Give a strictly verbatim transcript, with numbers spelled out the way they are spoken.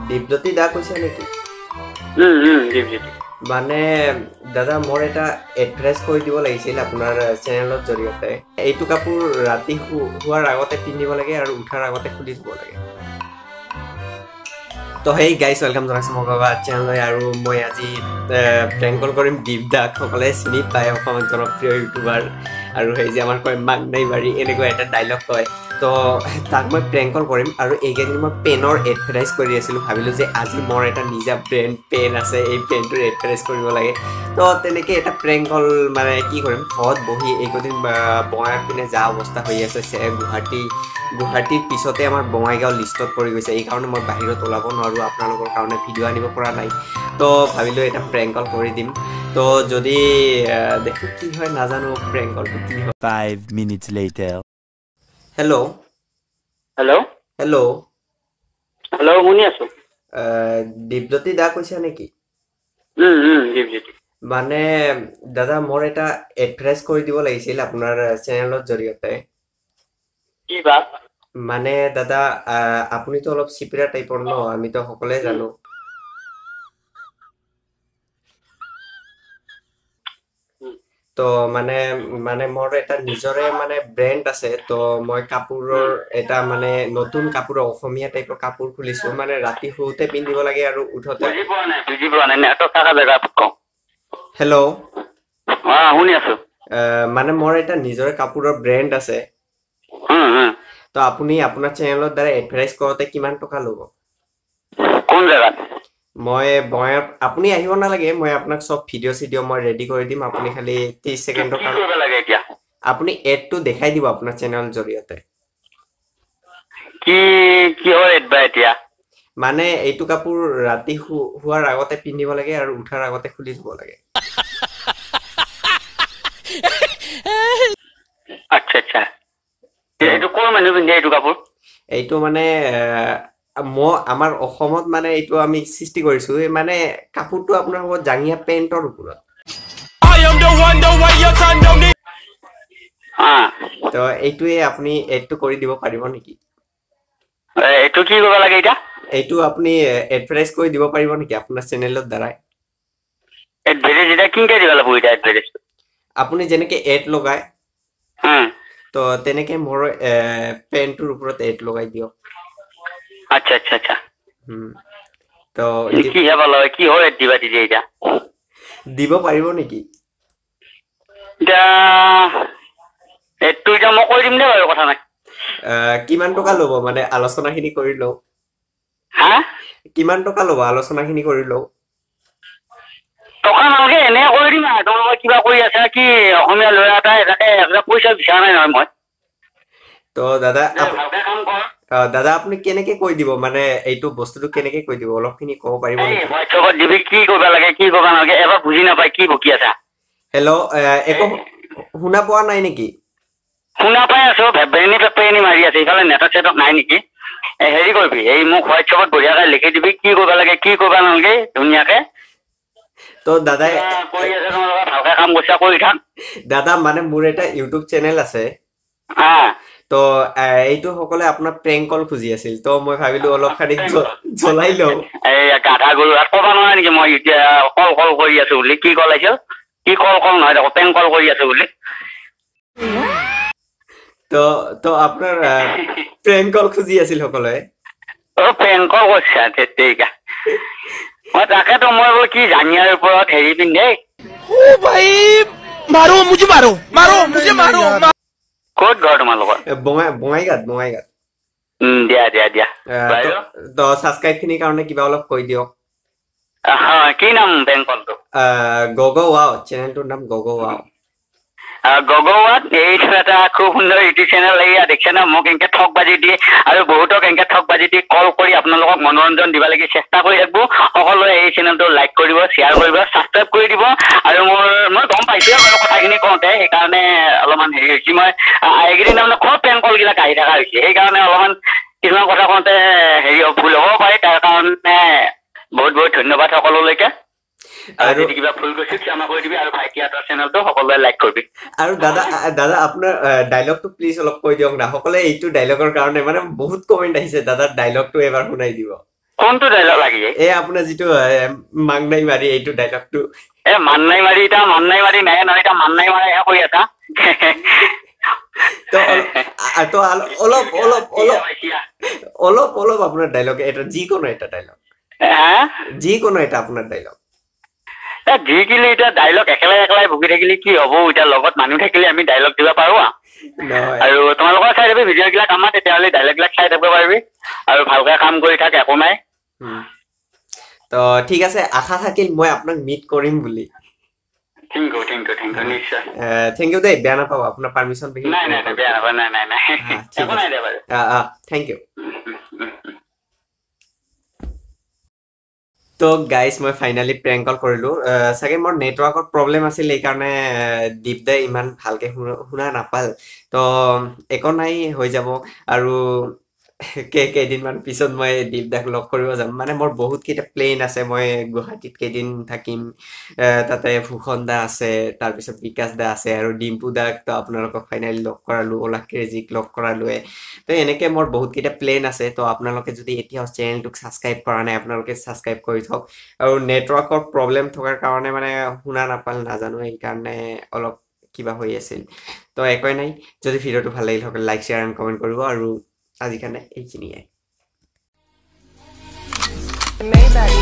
দীপজ্যোতি দা কৈছে নেকি? হুম হুম দীপজ্যোতি মানে দাদা মোৰ এটা এড্ৰেছ কৰি দিব লাগিছিল আপোনাৰ চেনেলৰ জৰিয়তে। এইটো কাপোৰ ৰাতি শুৱাৰ আগতে পিন্ধিব লাগে আৰু উঠাৰ আগতে খুলি থব লাগে। তো হেই গাইজ ওয়েলকাম জনাইছোঁ মই বাবা চেনেললৈ আৰু মই আজি প্ৰেংক কল কৰিম দীপ দাক। সকলোৱে চিনি পায় অসমৰ জনপ্ৰিয় ইউটিউবাৰ আৰু সেই যে আমাৰ কয় মাক নাই বাৰী এনেকুৱা এটা ডাইলগ কয়। তো তাক মই প্ৰেংক কল কৰিম আৰু এইকেইদিন মই পেনৰ এডভাৰটাইজ কৰি আছিলোঁ। ভাবিলোঁ যে আজি মোৰ এটা নিজা ব্ৰেণ্ড পেন আছে, এই পেনটোৰ এডভাৰটাইজ কৰিব লাগে। তো তেনেকৈ এটা প্ৰেংক কল মানে কি কৰিম, ঘৰত বহি এইকেইদিন বঙাইগাঁও পিনে যা অৱস্থা হৈ আছে, গুৱাহাটী গুৱাহাটীৰ পিছতে আমাৰ বঙাইগাঁও লিষ্টত পৰি গৈছে। এইকাৰণে মই বাহিৰত ওলাব নোৱাৰোঁ, আপোনালোকৰ কাৰণে ভিডিঅ' আনিব পৰা নাই। তো ভাবিলোঁ এটা প্ৰেংক কল কৰি দিম। তো যদি দেখো কি হয় নাজানো, প্ৰেংক কলটো কি হয়। Five minutes later. Hello' hello' hello' hello' শুনি আছো। দীপজ্যোতি দা কৈছে নেকি? হুম হুম দীপজ্যোতি মানে দাদা মোৰ এটা এড্ৰেছ কৰি দিব লাগিছিল আপোনাৰ চেনেলৰ জৰিয়তে। কি বা? মানে দাদা আপুনিতো অলপ চিপিৰা টাইপৰ ন, আমিতো সকলোৱে জানো। তো মানে মানে মোৰ এটা নিজৰে মানে ব্ৰেণ্ড আছে। তো মই কাপোৰৰ এটা মানে নতুন কাপোৰ, অসমীয়া টাইপৰ কাপোৰ খুলিছোঁ। মানে ৰাতি শুওঁতে পিন্ধিব লাগে আৰু উঠোতে। বুজি পোৱা নাই বুজি পোৱা নাই নেটৱৰ্ক থকা জেগাত কওঁ। হেল্ল' অ শুনি আছো। মানে মোৰ এটা নিজৰে কাপোৰৰ ব্ৰেণ্ড আছে। হুম হুম তো আপুনি আপোনাৰ চেনেলৰ দ্বাৰা এডভাৰটাইজ কৰোঁতে কিমান টকা ল'ব? কোন জেগাত? মই বঙাইগাঁও, আপুনি আহিব নালাগে, মই আপোনাক চব ভিডিঅ' চিডিঅ' মই ৰেডি কৰি দিম। আপুনি খালি ত্ৰিছ ছেকেণ্ডৰ কি কৰিব লাগে এতিয়া? আপুনি এডটো দেখাই দিব আপোনাৰ চেনেলৰ জৰিয়তে। কি কিহৰ এড বা এতিয়া? মানে এইটো কাপোৰ ৰাতি শুৱাৰ আগতে পিন্ধিব লাগে আৰু উঠাৰ আগতে খুলি থব লাগে। আচ্ছা আচ্ছা, এইটো কোন মানুহ পিন্ধে এইটো কাপোৰ? এইটো মানে মই আমাৰ অসমত মানে এইটো আমি সৃষ্টি কৰিছো। মানে কাপোৰটো আপোনাৰ হ'ব জাঙিয়া পেণ্টৰ ওপৰত। তো এইটোৱে আপুনি এডটো কৰি দিব পাৰিব নেকি? এইটো কি কৰিব লাগে এতিয়া? এইটো আপুনি এডভাৰটাইজ কৰি দিব পাৰিব নেকি আপোনাৰ চেনেলৰ দ্বাৰাই? এডভাৰটাইজ এতিয়া কিনকে দিব লাগিব এতিয়া এডভাৰটাইজ? আপুনি যেনেকে এড লগায় হুম তো তেনেকে মোৰ পেনটোৰ ওপৰত এড লগাই দিয়ক। আচ্ছা আচ্ছা আচ্ছা। হুম তো কি হেবা লয় কি হয় দিবা দিদি এতিয়া? দিব পাৰিব নেকি? এতিয়া এডটো এতিয়া মই কৰি দিম দে বাৰু, কথা নাই। কিমান টকা ল'ব মানে আলোচনাখিনি কৰি লওঁ? হা কিমান টকা ল'ব আলোচনাখিনি কৰি লওঁ? টকা নালাগে, এনে কৰি দিম আৰু। তোমালোকে কিবা কৰি আছা কি? অসমীয়া ল'ৰা এটা এটাকে এটা পইচা বিচৰা নাই নহয় মই। তো দাদা ভালকে কাম কৰ। দাদা আপুনি কেনেকে কৈ দিব, মানে এইটো বস্তুটো কেনেকে কৈ দিব অলপখিনি ক'ব পাৰিব নেকি? হোৱাটছএপত দিবি, কি কৰিব লাগে কি কৰিব নালাগে এবাৰ বুজি নাপায়, কি বকি আছা? হেল্ল' একো শুনা পোৱা নাই নেকি? শুনা পাই আছো, ভেপেনি ভেপেনি মাৰি আছে। ইফালে নেটৱৰ্ক চেটৱৰ্ক নাই নেকি? হেৰি কৰিবি, এই মোক হোৱাটছএপত বঢ়িয়াকে লিখি দিবি, কি কৰিব লাগে কি কৰিব নালাগে ধুনীয়াকে। তো দাদাই কৰি আছে তোমালোকে, ভালকে কাম কৰিছা, কৰি থাক। দাদা মানে মোৰ এটা ইউটিউব চেনেল আছে। তো এইটো সকলে আপোনাৰ প্ৰেংক কল খুজি আছিল। তো মই ভাবিলো অলপ খানি জ্বলাই লওঁ। এই গাধা গৰু ক'ব নোৱাৰে নেকি মই এতিয়া কল কল কৰি আছো বুলি? কি কল আহিছিল? কি কল কল নহয় দেখো, প্ৰেংক কল কৰি আছো বুলি। তো তো আপোনাৰ প্ৰেংক কল খুজি আছিল সকলে। অ প্ৰেংক কল কৰিছা? তেতিয়াই মই তাকেতো মই বোলো কি জাঙিয়াৰ ওপৰত হেৰি পিন্ধে। ओ भाई मारो मुझे मारो मारो मुझे मारो। ক'ত ঘৰ তোমালোকৰ? বঙাই বঙাইগাঁৱত বঙাইগাঁৱত। উম দিয়া দিয়া দিয়া। তো ছাবস্ক্ৰাইব খিনিৰ কাৰণে কিবা অলপ কৈ দিয়ক। কি নাম প্ৰেংক কলটো? গগ ৱাও, চেনেলটোৰ নাম গগ ৱাও। গগৱাত এইটো এটা খুব সুন্দৰ ইউটিউব চেনেল। এয়া দেখিছে না মোক এনেকে ঠক বাজি দিয়ে আৰু বহুতক এনেকে ঠক বাজি দি কল কৰি আপোনালোকক মনোৰঞ্জন দিব লাগে চেষ্টা কৰি থাকবো। সকলোৱে এই চেনেলটো লাইক কৰিব, শ্বেয়াৰ কৰিব, ছাবস্ক্ৰাইব কৰি দিব। আৰু মোৰ মই গম পাইছো বাৰু কথাখিনি কওঁতে, সেইকাৰণে অলপমান হেৰি হৈছে। মই এইকেইদিন তাৰমানে খুব প্ৰেংক কল বিলাক আহি থকা হৈছে, সেইকাৰণে অলপমান কিছুমান কথা কওঁতে হেৰি ভুল হ'ব পাৰে। তাৰ কাৰণে বহুত বহুত ধন্যবাদ সকলোলৈকে। আৰু যদি কিবা ভুল গৈছে ক্ষমা কৰি দিবি, আৰু ভাইটিহঁতৰ চেনেলটো সকলোৱে লাইক কৰিবি। আৰু দাদা দাদা আপোনাৰ ডাইলগটো প্লিজ অলপ কৈ দিয়ক না। সকলোৱে এইটো ডাইলগৰ কাৰণে মানে বহুত কমেণ্ট আহিছে, দাদাৰ ডাইলগটো এবাৰ শুনাই দিব। কোনটো ডাইলগ লাগে এই আপোনাৰ যিটো মাংনাই মাৰি এইটো ডাইলগটো এ মান্নাই মাৰি এটা মান্নাই মাৰি নাই নহয় এটা মান্নাই মাৰি কৈ এটা তো তো অলপ অলপ অলপ অলপ অলপ আপোনাৰ ডাইলগ এটা যিকোনো এটা ডাইলগ হ্যাঁ যিকোনো এটা আপোনাৰ ডাইলগ যিকিলে এতিয়া ডাইলগ একেলাই একেলাই ভুগি থাকিলে কি হ'ব এতিয়া লগত মানুহ থাকিলে আমি ডাইলগ দিব পাৰো আৰু তোমালোকৰ চাই যাবি ভিডিঅ' বিলাক আমাৰ তেতিয়াহ'লে ডাইলগ বিলাক চাই থাকিব পাৰিবি আৰু ভালকৈ কাম কৰি থাক একো নাই তো ঠিক আছে আশা থাকিল মই আপোনাক মিট কৰিম বুলি thank you thank you thank you নিশ্চয় থ্যাংক ইউ দেই বেয়া নাপাব আপোনাৰ পাৰমিশন দেখি নাই নাই বেয়া নাপাব নাই নাই নাই একো নাই দে বাৰু থ্যাংক ইউ তো গাইজ মই ফাইনালি প্ৰেংক কল কৰিলোঁ চাগে মোৰ নেটৱৰ্কৰ প্ৰব্লেম আছিল এইকাৰণে দীপদাই ইমান ভালকৈ শুনা নাপাল তো একো নাই হৈ যাব আৰু কেইদিনমান পিছত মই দীপদাক লগ কৰিব যাম মানে মোৰ বহুতকেইটা প্লেন আছে মই গুৱাহাটীত কেইদিন থাকিম তাতে ফুকন দা আছে তাৰপিছত বিকাশ দা আছে আৰু ডিম্পু দাক তো আপোনালোকক ফাইনেলি লগ কৰালোঁ ওলা ক্ৰেজিক লগ কৰালোৱে তো এনেকৈ মোৰ বহুতকেইটা প্লেন আছে তো আপোনালোকে যদি এতিয়াও চেনেলটোক ছাবস্ক্ৰাইব কৰা নাই আপোনালোকে ছাবস্ক্ৰাইব কৰি থওক আৰু নেটৱৰ্কৰ প্ৰব্লেম থকাৰ কাৰণে মানে শুনা নাপাল নাজানো সেইকাৰণে অলপ কিবা হৈ আছিল তো একোৱেই নাই যদি ভিডিঅ'টো ভাল লাগিল সকলে লাইক শ্বেয়াৰ এণ্ড কমেণ্ট কৰিব আৰু আজিকাৰণে এইখিনিয়ে